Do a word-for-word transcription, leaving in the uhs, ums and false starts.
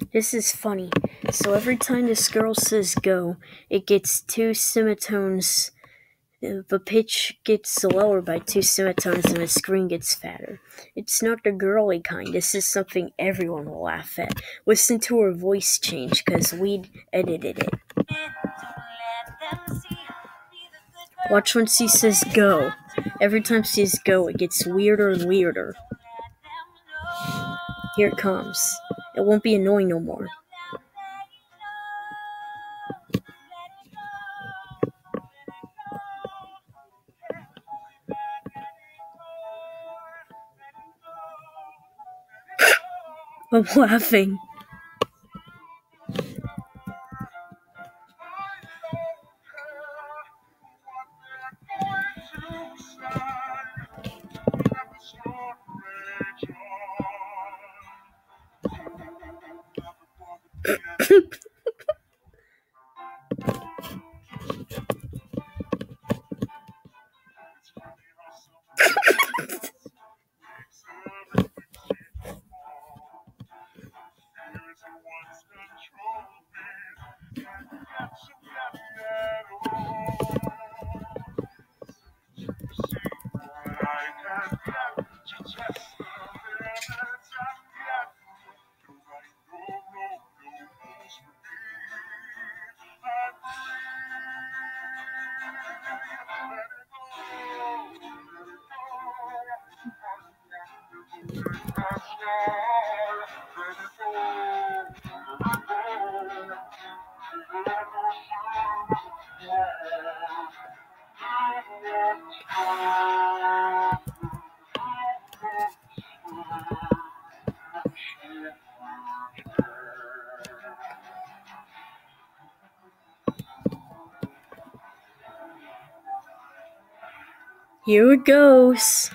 This is funny. So every time this girl says go, it gets two semitones. The pitch gets lower by two semitones and the screen gets fatter. It's not the girly kind. This is something everyone will laugh at. Listen to her voice change because we edited it. Watch when she says go. Every time she says go, it gets weirder and weirder. Here it comes. It won't be annoying no more. I'm laughing. Here it goes.